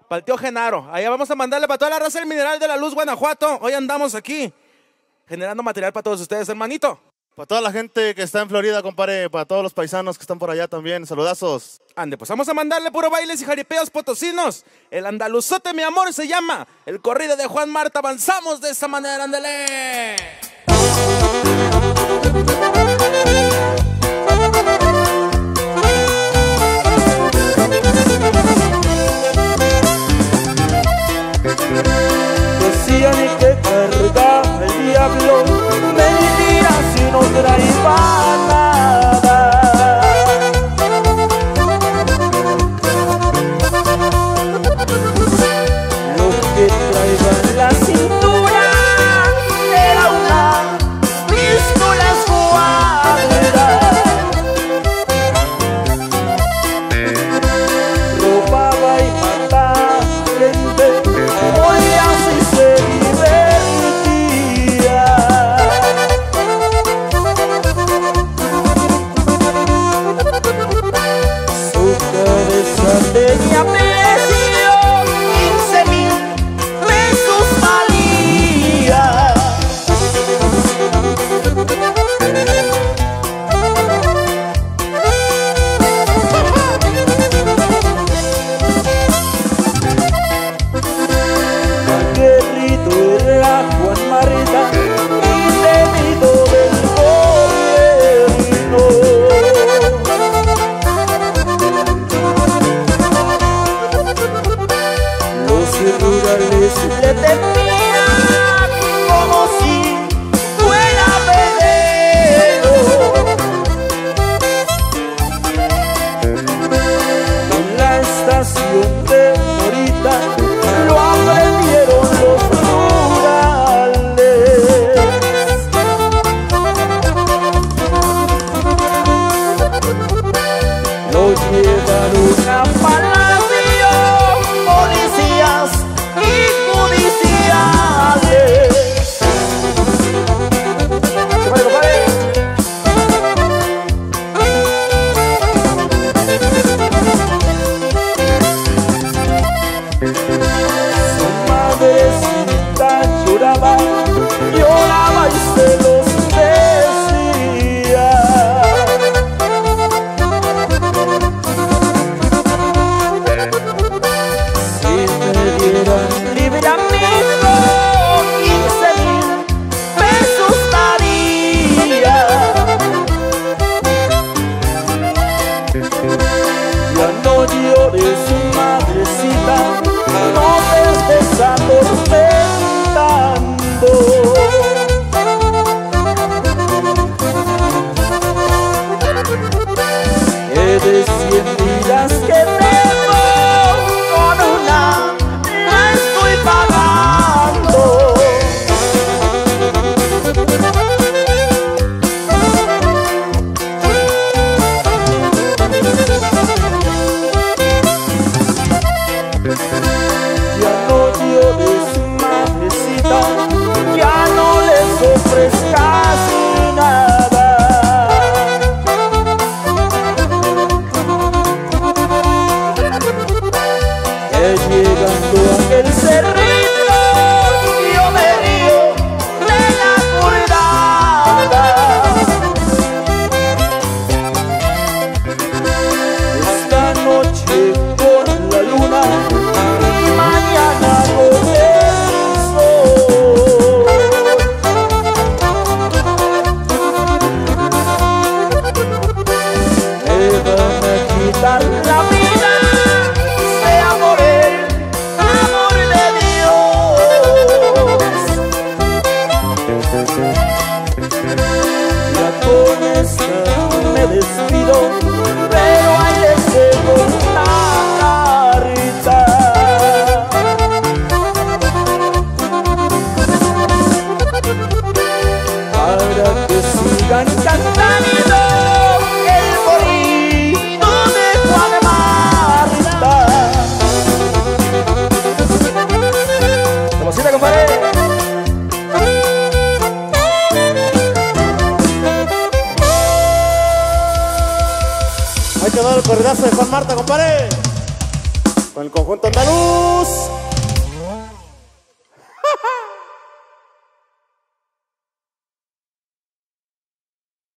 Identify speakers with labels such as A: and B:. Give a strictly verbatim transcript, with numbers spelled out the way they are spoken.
A: para el tío Genaro. Allá vamos a mandarle para toda la raza del Mineral de la Luz, Guanajuato. Hoy andamos aquí generando material para todos ustedes, hermanito.
B: Para toda la gente que está en Florida, compadre, para todos los paisanos que están por allá también, saludazos.
A: Ande, pues vamos a mandarle puro bailes y jaripeos potosinos. El andaluzote, mi amor, se llama el corrido de Juan Marta. Avanzamos de esta manera, ándale.
C: Decían que cargaba el diablo, mentira si no traía nada. Lo que traía en la cintura era una pistola escuadra. Robaba y mataba gente, hoy así se divertía. Su cabeza tenía precio, quince mil pesos valía. Aguerrido era Juan Marta y temido del gobierno. Los rurales le temían como si fuera veneno. En la estación de Morita lo aprendieron los rurales. Lo llevaron a palacio, policías y judiciales. ¡Compadre, compadre! Su madrecita lloraba, lloraba y se los decía. Si me dieran libramiento, quince mil pesos daría. Ya no llores, madrecita, no te estés atormentando. Que de cien vidas que tengo, con una la estoy pagando. Ya no llores, madrecita, ya no les ofrezcas nada. Que llegando a aquel cerrito, yo me río de la acordada. Esta noche con la luna y mañana con el sol. Me van a quitar la vida, sea por el amor de Dios. Ya con esta me despido, pero ahí les dejo una carta. Para que sigan cantando el corrido de Juan Marta. ¡Famosita, compadre! Ahí quedó el corridazo de Juan Marta, compadre.
B: Con el conjunto andaluz.